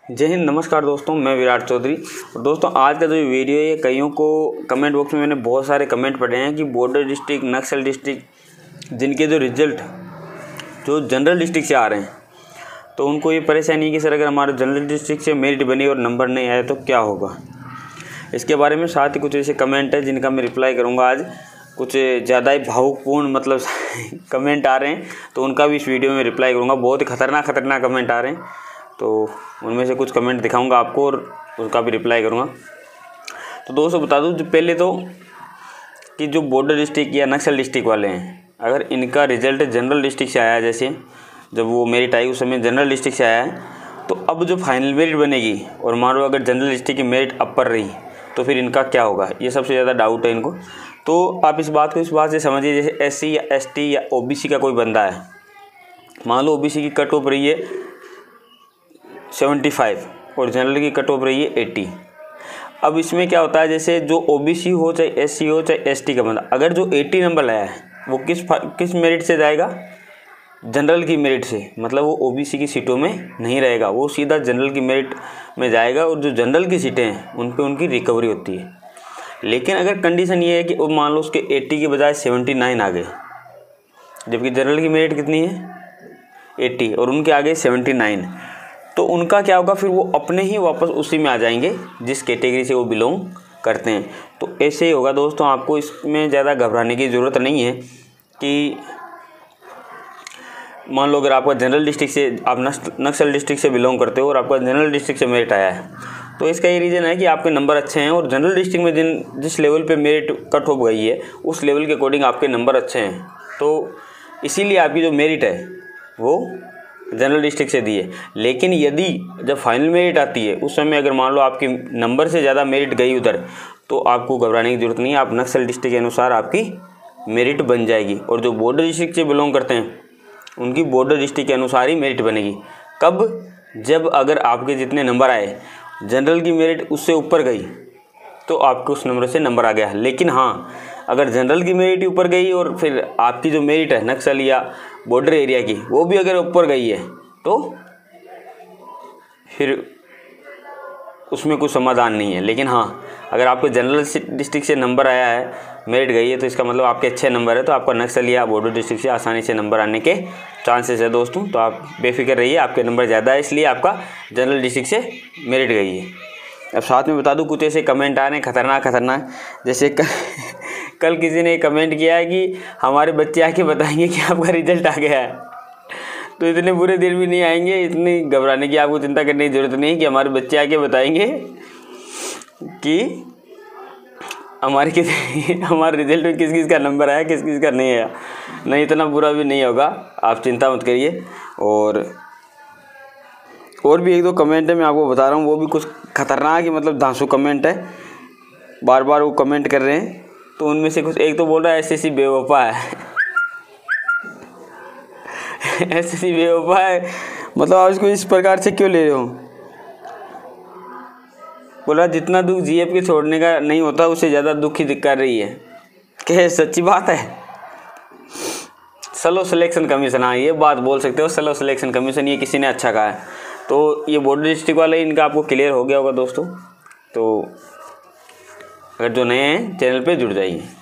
जय हिंद, नमस्कार दोस्तों, मैं विराट चौधरी। और दोस्तों आज का जो वीडियो है, कईयों को कमेंट बॉक्स में मैंने बहुत सारे कमेंट पढ़े हैं कि बॉर्डर डिस्ट्रिक्ट, नक्सल डिस्ट्रिक्ट जिनके जो रिजल्ट जो जनरल डिस्ट्रिक्ट से आ रहे हैं, तो उनको ये परेशानी है कि सर अगर हमारे जनरल डिस्ट्रिक्ट से मेरिट बनी और नंबर नहीं आया तो क्या होगा। इसके बारे में साथ ही कुछ ऐसे कमेंट है जिनका मैं रिप्लाई करूँगा आज। कुछ ज़्यादा ही भावुकपूर्ण कमेंट आ रहे हैं, तो उनका भी इस वीडियो में रिप्लाई करूँगा। बहुत ही खतरनाक कमेंट आ रहे हैं, तो उनमें से कुछ कमेंट दिखाऊंगा आपको और उसका भी रिप्लाई करूंगा। तो दोस्तों बता दूं, जो पहले तो कि जो बॉर्डर डिस्ट्रिक्ट या नक्सल डिस्ट्रिक्ट वाले हैं, अगर इनका रिजल्ट जनरल डिस्ट्रिक्ट से आया है, जैसे जब वो मेरिट आई उस समय जनरल डिस्ट्रिक्ट से आया है, तो अब जो फाइनल मेरिट बनेगी और मान लो अगर जनरल डिस्ट्रिक्ट की मेरिट अपर रही तो फिर इनका क्या होगा, ये सबसे ज़्यादा डाउट है इनको। तो आप इस बात से समझिए, जैसे SC या ST या OBC का कोई बंदा है, मान लो OBC की कट ऑफ रही है 75 और जनरल की कट ऑफ रही है 80। अब इसमें क्या होता है, जैसे जो OBC हो चाहे SC हो चाहे ST का बंदा, अगर जो 80 नंबर लाया है वो किस मेरिट से जाएगा, जनरल की मेरिट से। मतलब वो OBC की सीटों में नहीं रहेगा, वो सीधा जनरल की मेरिट में जाएगा और जो जनरल की सीटें हैं उन पे उनकी रिकवरी होती है। लेकिन अगर कंडीशन ये है कि मान लो उसके 80 के बजाय 79 आ गए, जबकि जनरल की मेरिट कितनी है 80 और उनके आगे 79, तो उनका क्या होगा, फिर वो अपने ही वापस उसी में आ जाएंगे जिस कैटेगरी से वो बिलोंग करते हैं। तो ऐसे ही होगा दोस्तों, आपको इसमें ज़्यादा घबराने की ज़रूरत नहीं है कि मान लो अगर आपका जनरल डिस्ट्रिक्ट से, आप नक्सल डिस्ट्रिक्ट से बिलोंग करते हो और आपका जनरल डिस्ट्रिक्ट से मेरिट आया है, तो इसका ये रीज़न है कि आपके नंबर अच्छे हैं और जनरल डिस्ट्रिक्ट में जिस लेवल पे मेरिट कट ऑफ गई है उस लेवल के अकॉर्डिंग आपके नंबर अच्छे हैं, तो इसीलिए आपकी जो मेरिट है वो जनरल डिस्ट्रिक्ट से दी है। लेकिन यदि जब फाइनल मेरिट आती है उस समय अगर मान लो आपकी नंबर से ज़्यादा मेरिट गई उधर, तो आपको घबराने की ज़रूरत नहीं है। आप नक्सल डिस्ट्रिक्ट के अनुसार आपकी मेरिट बन जाएगी और जो बॉर्डर डिस्ट्रिक्ट से बिलोंग करते हैं उनकी बॉर्डर डिस्ट्रिक्ट के अनुसार ही मेरिट बनेगी। कब? जब अगर आपके जितने नंबर आए जनरल की मेरिट उससे ऊपर गई तो आपको उस नंबर से नंबर आ गया। लेकिन हाँ, अगर जनरल की मेरिट ऊपर गई और फिर आपकी जो मेरिट है नक्सल या बॉर्डर एरिया की वो भी अगर ऊपर गई है तो फिर उसमें कुछ समाधान नहीं है। लेकिन हाँ, अगर आपको जनरल डिस्ट्रिक्ट से नंबर आया है, मेरिट गई है, तो इसका मतलब आपके अच्छे नंबर है, तो आपका नक्सल या बॉर्डर डिस्ट्रिक्ट से आसानी से नंबर आने के चांसेस है दोस्तों। तो आप बेफिक्र रहिए, आपके नंबर ज़्यादा है इसलिए आपका जनरल डिस्ट्रिक्ट से मेरिट गई है। अब साथ में बता दूं, कुछ ऐसे कमेंट आ रहे हैं खतरनाक, जैसे कल किसी ने कमेंट किया है कि हमारे बच्चे आके बताएंगे कि आपका रिजल्ट आ गया है। तो इतने बुरे दिन भी नहीं आएंगे, इतनी घबराने की आपको चिंता करने की ज़रूरत नहीं कि हमारे बच्चे आके बताएंगे कि हमारे रिजल्ट में किस किस का नंबर आया, किस किस का नहीं आया। नहीं, इतना बुरा भी नहीं होगा, आप चिंता मत करिए। और भी एक दो कमेंट है, मैं आपको बता रहा हूँ, वो भी कुछ खतरनाक ही धांसू कमेंट है, बार बार वो कमेंट कर रहे हैं। तो उनमें से कुछ, एक तो बोल रहा है SSC बेवफा है SSC बेवफा है, आप इसको इस प्रकार से क्यों ले रहे हो। बोला जितना दुख GF के छोड़ने का नहीं होता उससे ज़्यादा दुख ही कर रही है। क्या सच्ची बात है? स्लो सिलेक्शन कमीशन, हाँ ये बात बोल सकते हो, स्लो सिलेक्शन कमीशन, ये किसी ने अच्छा कहा है। तो ये बॉर्डर डिस्ट्रिक्ट वाले, इनका आपको क्लियर हो गया होगा दोस्तों। तो अगर जो नए हैं चैनल पे जुड़ जाइए।